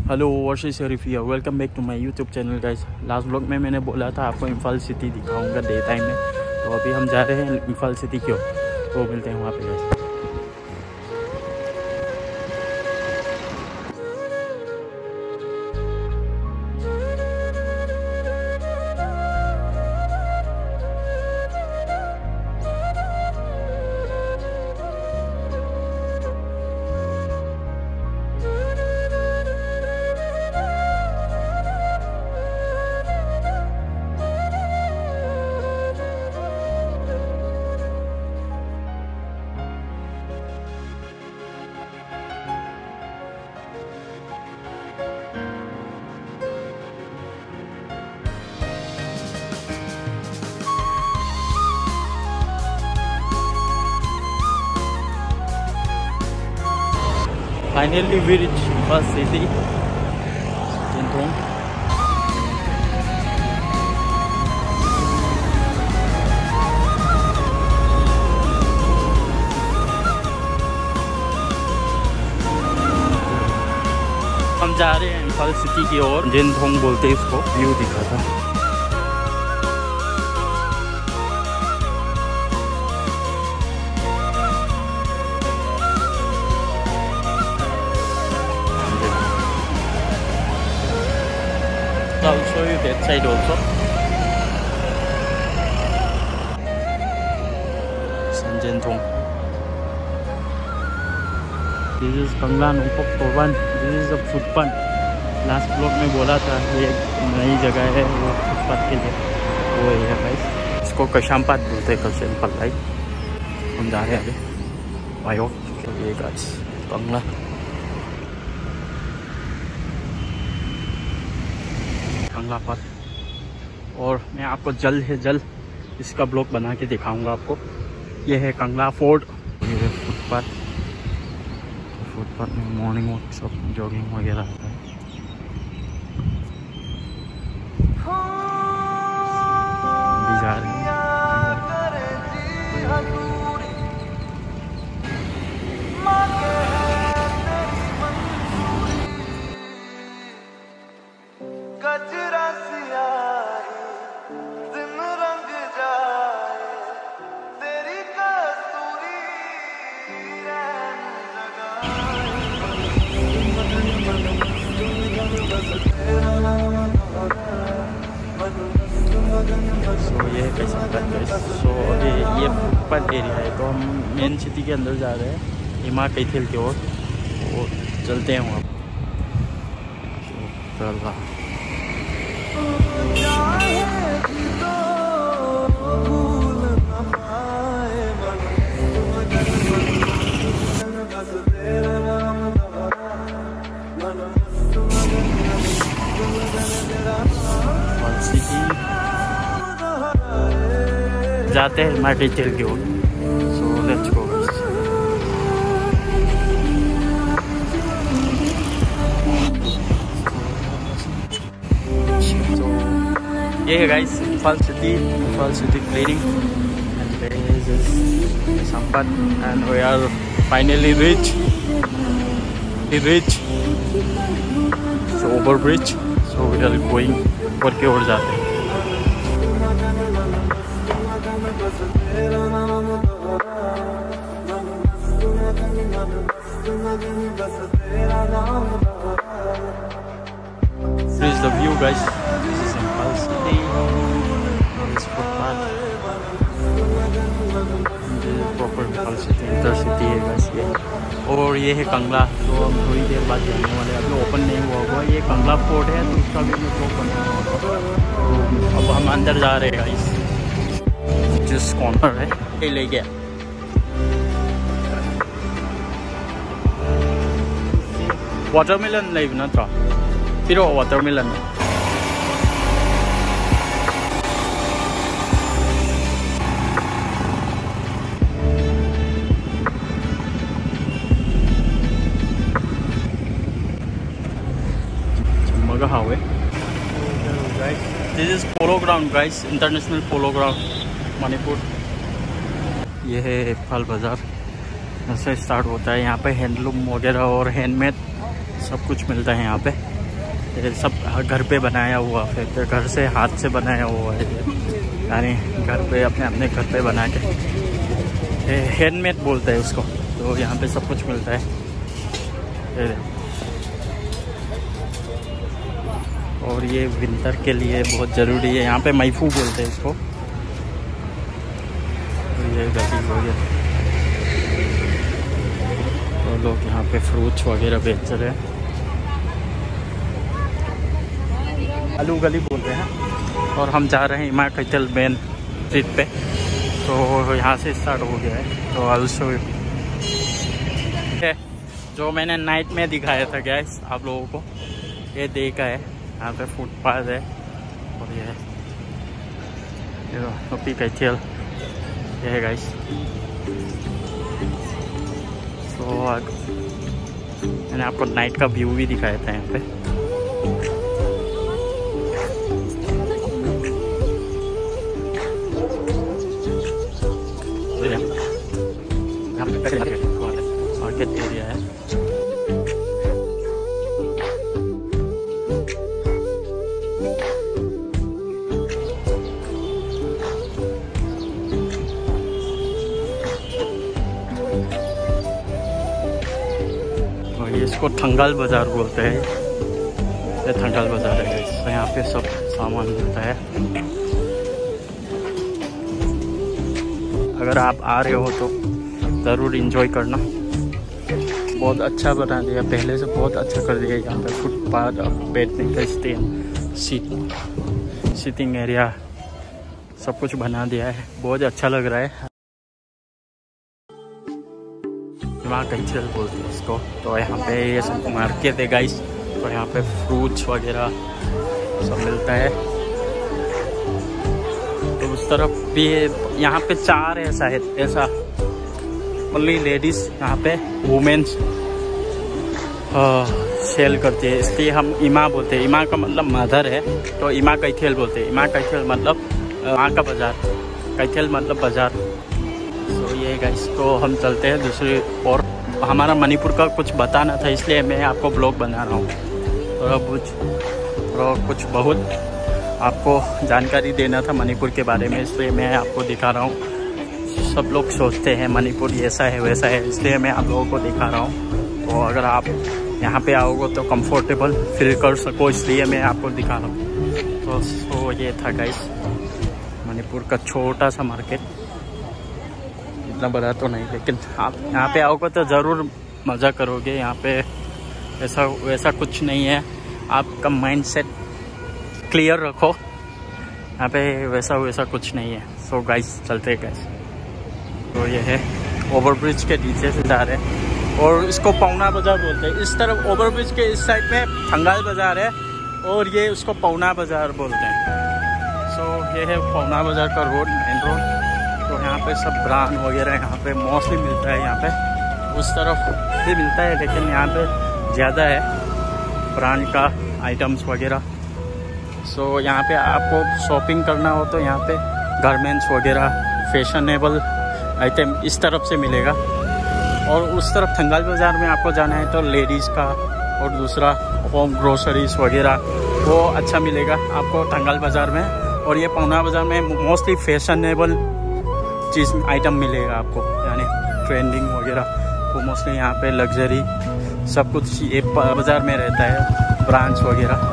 Hello वर्षी शरीफिया, welcome back to my YouTube channel guys. Last blog में मैंने बोला था आपको इम्फाल सिटी दिखाऊंगा डे टाइम में, तो अभी हम जा रहे हैं इम्फाल सिटी की ओर, तो मिलते हैं वहाँ पे guys. Finally we reach Imbal City, Jintong. हम जा रहे हैं इम्फाल सिटी की ओर, जिनथोंग बोलते हैं इसको। व्यू दिखा था। I'll show you that side also. Sanjentong. This is Kangla Nongpok Toban. This is the footpath. Last blog में बोला था ये नई जगह है, वो फुटपाथ के लिए वो है गाइस। इसको कशामपात बोलते हैं, कशामपात लाइक। हम जा रहे हैं अभी वायो। ये गाइस कंगला कंगला पाथ, और मैं आपको जल्द से जल्द इसका ब्लॉग बना के दिखाऊंगा आपको। ये है कंगला फोर्ट, ये है फुटपाथ। फुटपाथ में मॉर्निंग वॉक, सब जॉगिंग वगैरह होता है। भी जा रहे हैं। ये कैसा है। सो ये फुटपाथ एरिया है, तो हम मेन सिटी के अंदर जा रहे हैं, हिमा कैथल की ओर। वो चलते हैं वहाँ। जाते हैं माटी चल की ओर। So let's go. ये है guys Imphal city cleaning and संपत, and we are finally reach over bridge. So we are going ऊपर की ओर जाते हैं। This is the view guys. This is Imbal City. This footpath. This is proper Imbal City, intercity है guys ये। और ये है कंगला, तो हम थोड़ी देर बाद जाने वाले हैं। अभी ओपन नहीं हुआ होगा। ये कंगला फोर्ट है, तो उसका भी ओपन नहीं हुआ होगा। अब हम अंदर जा रहे हैं गाइस। जिस कॉर्नर है ये ले गया। वाटरमेलन लाइव नत्रा फिर वाटरमेलन चम्मगा हावे। This is polo ground guys, international polo ground Manipur. ये है फल बाज़ार, ऐसे स्टार्ट होता है। यहाँ पे हैंडलूम वगैरह और हैंडमेड सब कुछ मिलता है यहाँ पे। ये सब घर पे बनाया हुआ, फिर घर से हाथ से बनाया हुआ है, यानी घर पे अपने घर पे बना के हैंडमेड बोलते हैं उसको। तो यहाँ पे सब कुछ मिलता है। और ये विंटर के लिए बहुत ज़रूरी है। यहाँ पे मैफू बोलते हैं इसको। ये गली हो गया। तो लोग यहाँ पे फ्रूट्स वगैरह बेच रहे हैं। आलू गली बोलते हैं। और हम जा रहे हैं इमा कैथल मेन स्ट्रीट पे। तो यहाँ से स्टार्ट हो गया है। तो ऑल्सो जो मैंने नाइट में दिखाया था गैस आप लोगों को, ये देखा है। यहाँ पे फुटपाथ है और ये है कैथल, ये है गाइस। तो मैंने आपको नाइट का व्यू भी दिखाया था यहाँ पे। मार्केट एरिया है। और इसको ठंगाल बाज़ार बोलते हैं। ये ठंगाल बाज़ार है। तो यहाँ पे सब सामान मिलता है। अगर आप आ रहे हो तो ज़रूर इंजॉय करना। बहुत अच्छा बना दिया, पहले से बहुत अच्छा कर दिया। यहाँ पे फुटपाथ, बैठने का सिटिंग एरिया सब कुछ बना दिया है। बहुत अच्छा लग रहा है। इमा कैथल बोलते हैं इसको। तो यहाँ पे ये सब मार्केट है गाइस। तो यहाँ पे फ्रूट्स वगैरह सब मिलता है। तो उस तरफ भी यहाँ पे चार है शायद, ऐसा ओनली लेडीज़ यहाँ पे वुमेन्स सेल करती है, इसलिए हम इमा बोलते हैं। इमा का मतलब मदर है, तो इमा कैथल बोलते हैं। इमा कैथल मतलब माँ का बाज़ार, कैथल मतलब बाज़ार। तो ये गाइस, तो हम चलते हैं दूसरी और। हमारा मणिपुर का कुछ बताना था, इसलिए मैं आपको ब्लॉग बना रहा हूँ। थोड़ा कुछ बहुत आपको जानकारी देना था मणिपुर के बारे में, इसलिए मैं आपको दिखा रहा हूँ। सब लोग सोचते हैं मणिपुर ऐसा है वैसा है, इसलिए मैं आप लोगों को दिखा रहा हूँ। तो अगर आप यहाँ पे आओगे तो कंफर्टेबल फील कर सको, इसलिए मैं आपको दिखा रहा हूँ। तो ये था गाइस मणिपुर का छोटा सा मार्केट। इतना बड़ा तो नहीं, लेकिन आप यहाँ पे आओगे तो ज़रूर मज़ा करोगे। यहाँ पे ऐसा वैसा कुछ नहीं है। आपका माइंडसेट क्लियर रखो, यहाँ पे वैसा कुछ नहीं है। सो गाइस चलते हैं गाइस। तो ये है ओवरब्रिज के नीचे से जा रहे हैं और इसको पौना बाज़ार बोलते हैं। इस तरफ ओवरब्रिज के इस साइड में ठंगाल बाज़ार है और ये उसको पौना बाज़ार बोलते हैं। सो ये है पौना बाज़ार का रोड, मेन रोड। तो यहाँ पे सब ब्रांड वगैरह यहाँ पे मोस्टली मिलता है। यहाँ पे उस तरफ भी मिलता है, लेकिन यहाँ पे ज़्यादा है ब्रांड का आइटम्स वगैरह। सो यहाँ पे आपको शॉपिंग करना हो तो यहाँ पे गारमेंट्स वगैरह, फैशनेबल आइटम इस तरफ से मिलेगा। और उस तरफ ठंगाल बाज़ार में आपको जाना है तो लेडीज़ का और दूसरा होम ग्रोसरीज वगैरह वो अच्छा मिलेगा आपको ठंगाल बाज़ार में। और ये पौना बाज़ार में मोस्टली फैशनेबल चीज़ आइटम मिलेगा आपको, यानी ट्रेंडिंग वगैरह। वो मोस्टली यहाँ पे लग्जरी सब कुछ ये बाज़ार में रहता है, ब्रांच वगैरह।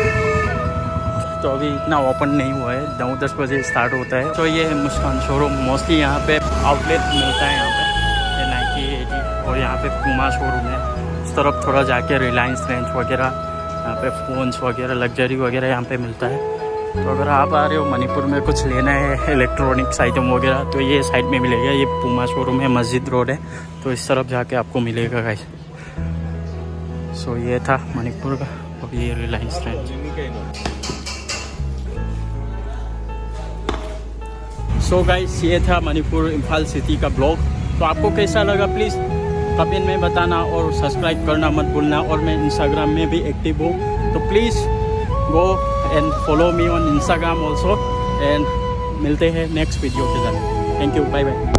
तो अभी इतना ओपन नहीं हुआ है, 9-10 बजे स्टार्ट होता है। तो ये है मुस्कान शोरूम। मोस्टली यहाँ पे आउटलेट मिलता है, यहाँ पे ये नाइकी, एटी और यहाँ पे पूमा शोरूम है। उस तरफ थोड़ा जाके रिलायंस रेंज वगैरह, यहाँ पे फ़ोन्स वगैरह, लग्जरी वगैरह यहाँ पे मिलता है। तो अगर आप आ रहे हो मणिपुर में कुछ लेना है इलेक्ट्रॉनिक्स आइटम वगैरह, तो ये साइड में मिलेगा। ये पूमा शोरूम है, मस्जिद रोड है, तो इस तरफ जाके आपको मिलेगा गाइस। सो ये था मणिपुर का, और ये रिलायंस रेंज। सो गाइस ये था मणिपुर इम्फाल सिटी का ब्लॉग। तो आपको कैसा लगा प्लीज़ कमेंट में बताना और सब्सक्राइब करना मत भूलना। और मैं इंस्टाग्राम में भी एक्टिव हूँ, तो please go and follow me on Instagram also. And मिलते हैं नेक्स्ट वीडियो के साथ। Thank you, bye bye.